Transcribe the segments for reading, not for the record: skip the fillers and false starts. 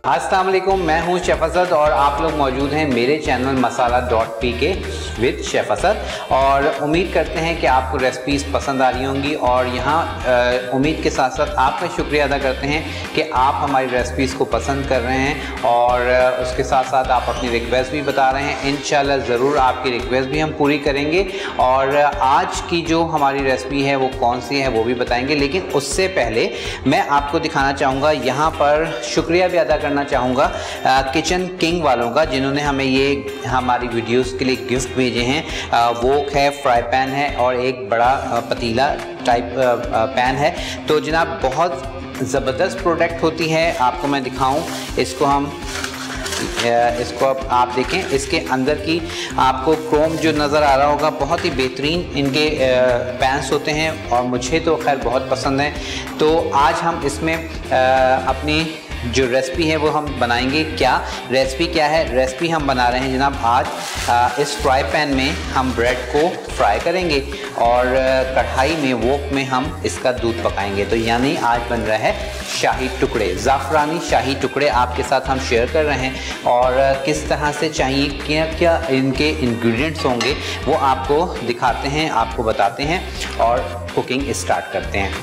अस्सलाम वालेकुम, मैं हूं शेफ असद और आप लोग मौजूद हैं मेरे चैनल मसाला.pk विद शेफ असद। और उम्मीद करते हैं कि आपको रेसिपीज़ पसंद आ रही होंगी। और यहाँ उम्मीद के साथ साथ आपका शुक्रिया अदा करते हैं कि आप हमारी रेसिपीज़ को पसंद कर रहे हैं और उसके साथ साथ आप अपनी रिक्वेस्ट भी बता रहे हैं। इंशाल्लाह ज़रूर आपकी रिक्वेस्ट भी हम पूरी करेंगे और आज की जो हमारी रेसिपी है वो कौन सी है वो भी बताएंगे। लेकिन उससे पहले मैं आपको दिखाना चाहूँगा, यहाँ पर शुक्रिया भी अदा करना चाहूँगा किचन किंग वालों का, जिन्होंने हमें ये हमारी वीडियोस के लिए गिफ्ट भेजे हैं। वो है फ्राई पैन है और एक बड़ा पतीला टाइप पैन है। तो जनाब बहुत ज़बरदस्त प्रोडक्ट होती है। आपको मैं दिखाऊं, इसको आप देखें, इसके अंदर की आपको क्रोम जो नज़र आ रहा होगा, बहुत ही बेहतरीन इनके पैंस होते हैं और मुझे तो खैर बहुत पसंद है। तो आज हम इसमें अपनी जो रेसिपी है वो हम बनाएंगे। क्या रेसिपी क्या है? रेसिपी हम बना रहे हैं जनाब आज इस फ्राई पैन में हम ब्रेड को फ्राई करेंगे और कढ़ाई में वोक में हम इसका दूध पकाएंगे। तो यानी आज बन रहा है शाही टुकड़े, ज़ाफ़रानी शाही टुकड़े आपके साथ हम शेयर कर रहे हैं। और किस तरह से चाहिए, क्या क्या इनके इंग्रेडिएंट्स होंगे वो आपको दिखाते हैं, आपको बताते हैं और कुकिंग स्टार्ट करते हैं।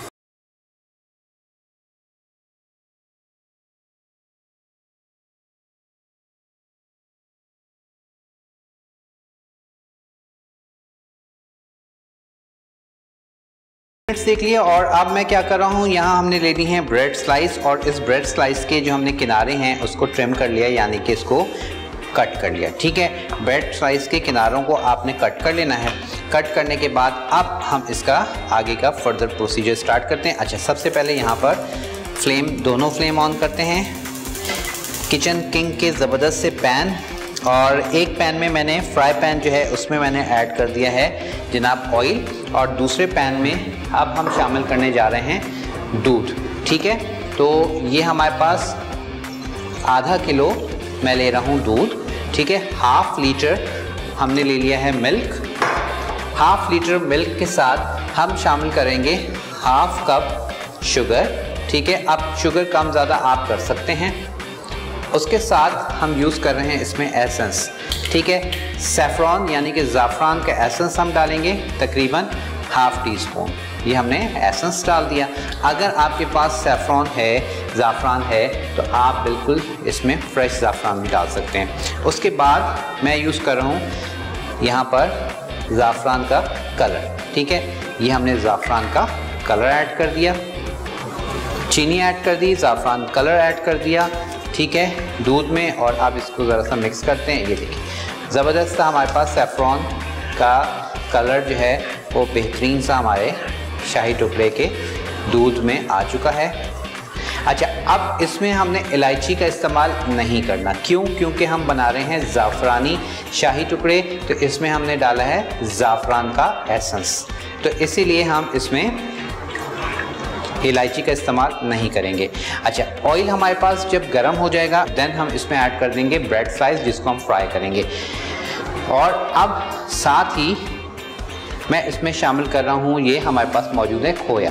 देख लिए। और अब मैं क्या कर रहा हूँ, यहाँ हमने ले ली हैं ब्रेड स्लाइस और इस ब्रेड स्लाइस के जो हमने किनारे हैं उसको ट्रिम कर लिया, यानी कि इसको कट कर लिया। ठीक है, ब्रेड स्लाइस के किनारों को आपने कट कर लेना है। कट करने के बाद अब हम इसका आगे का फर्दर प्रोसीजर स्टार्ट करते हैं। अच्छा, सबसे पहले यहाँ पर दोनों फ्लेम ऑन करते हैं। किचन किंग के ज़बरदस्त से पैन, और एक पैन में मैंने फ्राई पैन जो है उसमें मैंने ऐड कर दिया है जनाब ऑयल, और दूसरे पैन में अब हम शामिल करने जा रहे हैं दूध। ठीक है, तो ये हमारे पास आधा किलो मैं ले रहा हूँ दूध। ठीक है, हाफ लीटर हमने ले लिया है मिल्क। हाफ लीटर मिल्क के साथ हम शामिल करेंगे हाफ कप शुगर। ठीक है, अब शुगर कम ज़्यादा आप कर सकते हैं। उसके साथ हम यूज़ कर रहे हैं इसमें एसेंस। ठीक है, सैफ़रॉन यानी कि ज़ाफ़रान का एसेंस हम डालेंगे तकरीबन हाफ़ टी स्पून। ये हमने एसेंस डाल दिया। अगर आपके पास सैफ़रॉन है, ज़ाफ़रान है, तो आप बिल्कुल इसमें फ्रेश ज़ाफ़रान भी डाल सकते हैं। उसके बाद मैं यूज़ कर रहा हूँ यहाँ पर ज़ाफ़रान का कलर। ठीक है, ये हमने ज़ाफ़रान का कलर ऐड कर दिया, चीनी ऐड कर दी, ज़ाफ़रान कलर ऐड कर दिया। ठीक है, दूध में, और अब इसको ज़रा सा मिक्स करते हैं। ये देखिए ज़बरदस्त हमारे पास सैफ़रॉन का कलर जो है वो बेहतरीन सा हमारे शाही टुकड़े के दूध में आ चुका है। अच्छा, अब इसमें हमने इलायची का इस्तेमाल नहीं करना। क्यों? क्योंकि हम बना रहे हैं ज़ाफ़रानी शाही टुकड़े, तो इसमें हमने डाला है ज़ाफ़रान का एसेंस, तो इसीलिए हम इसमें इलायची का इस्तेमाल नहीं करेंगे। अच्छा, ऑयल हमारे पास जब गर्म हो जाएगा देन हम इसमें ऐड कर देंगे ब्रेड स्लाइस, जिसको हम फ्राई करेंगे। और अब साथ ही मैं इसमें शामिल कर रहा हूँ, ये हमारे पास मौजूद है खोया।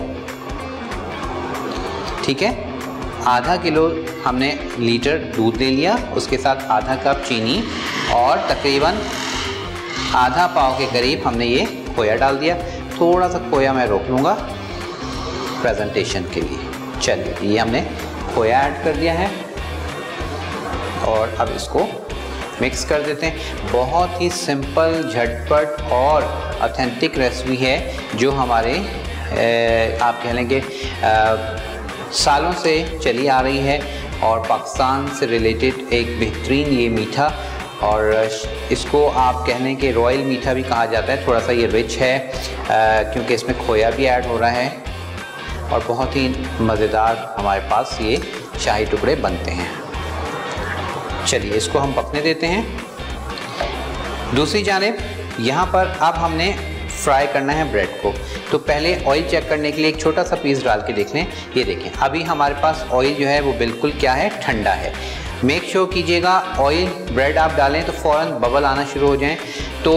ठीक है, आधा किलो हमने लीटर दूध ले लिया, उसके साथ आधा कप चीनी और तकरीबन आधा पाव के करीब हमने ये खोया डाल दिया। थोड़ा सा खोया मैं रोक लूँगा प्रेजेंटेशन के लिए। चलिए, ये हमने खोया ऐड कर दिया है और अब इसको मिक्स कर देते हैं। बहुत ही सिंपल, झटपट और ऑथेंटिक रेसिपी है जो हमारे आप कह लेंगे सालों से चली आ रही है और पाकिस्तान से रिलेटेड एक बेहतरीन ये मीठा, और इसको आप कहने के रॉयल मीठा भी कहा जाता है। थोड़ा सा ये रिच है क्योंकि इसमें खोया भी ऐड हो रहा है और बहुत ही मज़ेदार हमारे पास ये शाही टुकड़े बनते हैं। चलिए, इसको हम पकने देते हैं। दूसरी जानिब यहाँ पर अब हमने फ्राई करना है ब्रेड को। तो पहले ऑयल चेक करने के लिए एक छोटा सा पीस डाल के देख लें। ये देखें, अभी हमारे पास ऑयल जो है वो बिल्कुल क्या है, ठंडा है। मेक श्योर कीजिएगा ऑयल ब्रेड आप डालें तो फ़ौरन बबल आना शुरू हो जाएं। तो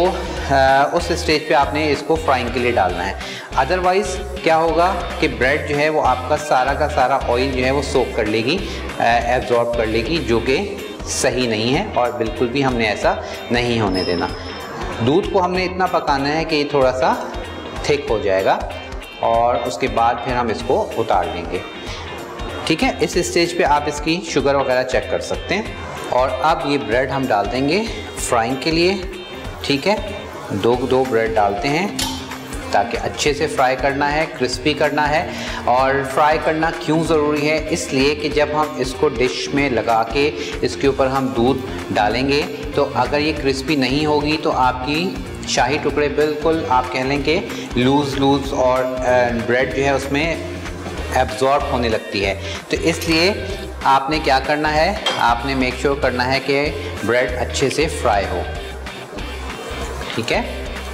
उस स्टेज पे आपने इसको फ्राइंग के लिए डालना है। अदरवाइज़ क्या होगा कि ब्रेड जो है वो आपका सारा का सारा ऑयल जो है वो सोक कर लेगी, एब्जॉर्ब कर लेगी, जो कि सही नहीं है और बिल्कुल भी हमने ऐसा नहीं होने देना। दूध को हमने इतना पकाना है कि ये थोड़ा सा थिक हो जाएगा और उसके बाद फिर हम इसको उतार लेंगे। ठीक है, इस स्टेज पे आप इसकी शुगर वगैरह चेक कर सकते हैं। और अब ये ब्रेड हम डाल देंगे फ्राइंग के लिए। ठीक है, दो ब्रेड डालते हैं ताकि अच्छे से फ्राई करना है, क्रिस्पी करना है। और फ्राई करना क्यों ज़रूरी है? इसलिए कि जब हम इसको डिश में लगा के इसके ऊपर हम दूध डालेंगे तो अगर ये क्रिस्पी नहीं होगी तो आपकी शाही टुकड़े बिल्कुल आप कह लें कि लूज़ और ब्रेड जो है उसमें एब्जॉर्ब होने लगती है। तो इसलिए आपने क्या करना है, आपने मेक श्योर करना है कि ब्रेड अच्छे से फ्राई हो। ठीक है,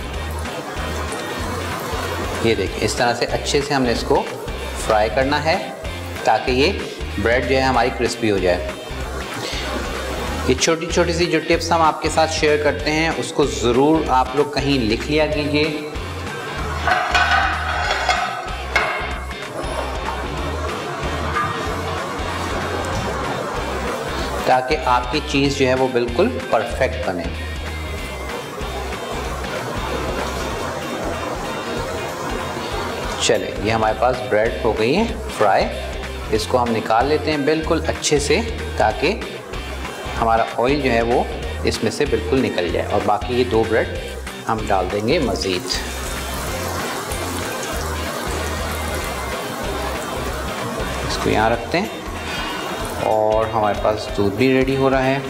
ये देखिए इस तरह से अच्छे से हमने इसको फ्राई करना है ताकि ये ब्रेड जो है हमारी क्रिस्पी हो जाए। ये छोटी छोटी सी जो टिप्स हम आपके साथ शेयर करते हैं उसको ज़रूर आप लोग कहीं लिख लिया कीजिए, ताकि आपकी चीज़ जो है वो बिल्कुल परफेक्ट बने। चले, ये हमारे पास ब्रेड हो गई है फ्राई। इसको हम निकाल लेते हैं बिल्कुल अच्छे से ताकि हमारा ऑयल जो है वो इसमें से बिल्कुल निकल जाए। और बाकी ये 2 ब्रेड हम डाल देंगे मज़ीद। इसको यहाँ रखते हैं और हमारे पास दूध भी रेडी हो रहा है।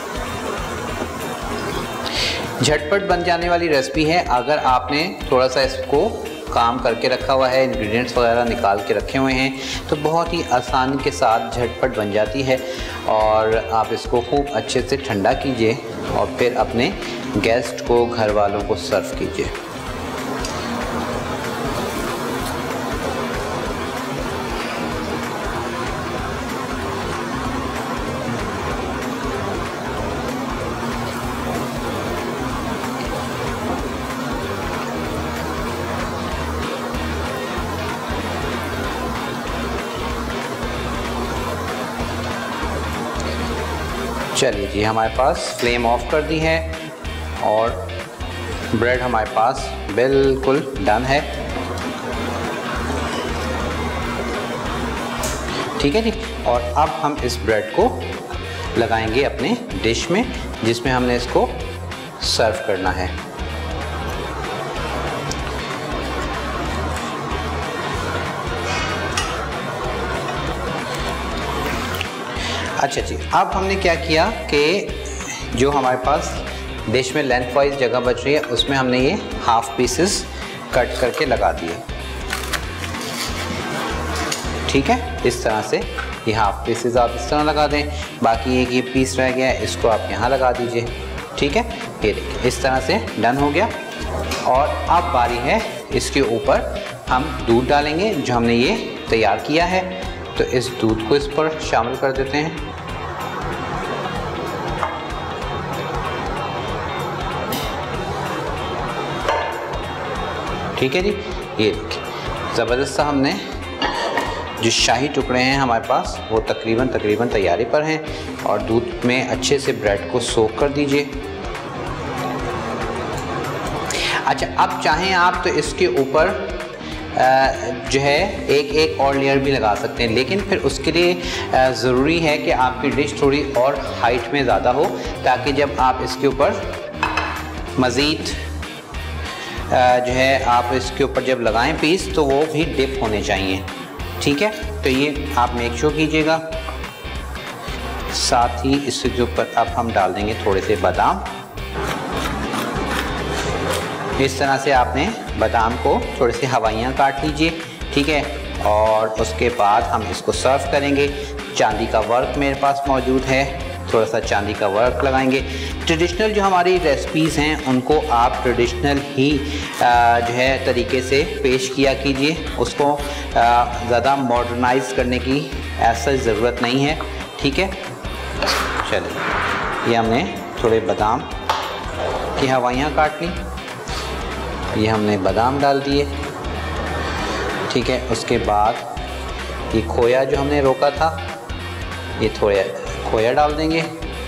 झटपट बन जाने वाली रेसिपी है। अगर आपने थोड़ा सा इसको काम करके रखा हुआ है, इंग्रेडिएंट्स वगैरह निकाल के रखे हुए हैं, तो बहुत ही आसानी के साथ झटपट बन जाती है। और आप इसको खूब अच्छे से ठंडा कीजिए और फिर अपने गेस्ट को, घर वालों को सर्व कीजिए। चलिए जी, हमारे पास फ्लेम ऑफ कर दी है और ब्रेड हमारे पास बिल्कुल डन है। ठीक है जी, और अब हम इस ब्रेड को लगाएंगे अपने डिश में जिसमें हमने इसको सर्व करना है। अच्छा जी, अब हमने क्या किया कि जो हमारे पास डिश में लेंथ वाइज जगह बच रही है उसमें हमने ये हाफ पीसेस कट करके लगा दिए। ठीक है, इस तरह से ये हाफ पीसेस आप इस तरह लगा दें। बाकी एक ये पीस रह गया है, इसको आप यहाँ लगा दीजिए। ठीक है, ये देखिए इस तरह से डन हो गया। और अब बारी है इसके ऊपर हम दूध डालेंगे जो हमने ये तैयार किया है। तो इस दूध को इस पर शामिल कर देते हैं। ठीक है जी, ये देखिए ज़बरदस्त सा हमने जो शाही टुकड़े हैं हमारे पास वो तकरीबन तैयारी पर हैं। और दूध में अच्छे से ब्रेड को सोक कर दीजिए। अच्छा, अब चाहें आप तो इसके ऊपर जो है एक और लेयर भी लगा सकते हैं, लेकिन फिर उसके लिए ज़रूरी है कि आपकी डिश थोड़ी और हाइट में ज़्यादा हो ताकि जब आप इसके ऊपर मज़ीद जो है आप इसके ऊपर जब लगाएं पीस तो वो भी डिप होने चाहिए। ठीक है, तो ये आप मेक श्योर कीजिएगा। साथ ही इसके ऊपर अब हम डाल देंगे थोड़े से बादाम। इस तरह से आपने बादाम को थोड़ी सी हवाइयाँ काट लीजिए। ठीक है, और उसके बाद हम इसको सर्व करेंगे। चांदी का वर्क मेरे पास मौजूद है, थोड़ा सा चांदी का वर्क लगाएंगे। ट्रेडिशनल जो हमारी रेसिपीज़ हैं उनको आप ट्रेडिशनल ही जो है तरीके से पेश किया कीजिए, उसको ज़्यादा मॉडर्नाइज करने की ऐसा ज़रूरत नहीं है। ठीक है, चलिए ये हमने थोड़े बादाम की हवाइयाँ काट ली ये हमने बादाम डाल दिए, ठीक है। उसके बाद ये खोया जो हमने रोका था, ये थोड़ा खोया डाल देंगे।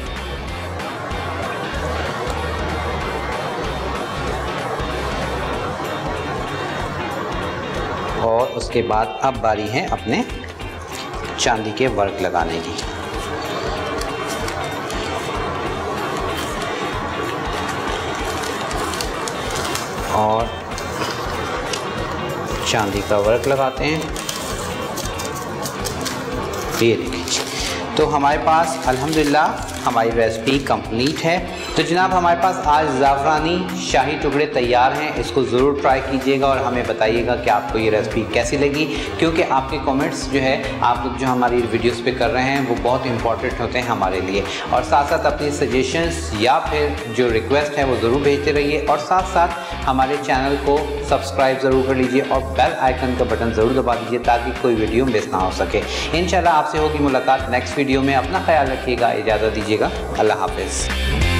और उसके बाद अब बारी है अपने चांदी के वर्क लगाने की। और चांदी का वर्क लगाते हैं। ये देखिए, तो हमारे पास अल्हम्दुलिल्लाह हमारी रेसिपी कंप्लीट है। तो जनाब हमारे पास आज ज़ाफ़रानी शाही टुकड़े तैयार हैं। इसको ज़रूर ट्राई कीजिएगा और हमें बताइएगा कि आपको ये रेसिपी कैसी लगी, क्योंकि आपके कमेंट्स जो है आप लोग जो हमारी वीडियोस पे कर रहे हैं वो बहुत इंपॉर्टेंट होते हैं हमारे लिए। और साथ साथ अपनी सजेशंस या फिर जो रिक्वेस्ट है वो ज़रूर भेजते रहिए। और साथ साथ हमारे चैनल को सब्सक्राइब ज़रूर कर लीजिए और बेल आइकन का बटन ज़रूर दबा दीजिए ताकि कोई वीडियो मिस ना हो सके। इंशाल्लाह आपसे होगी मुलाकात नेक्स्ट वीडियो में। अपना ख्याल रखिएगा, इजाज़त दीजिएगा, अल्लाह हाफ़िज़।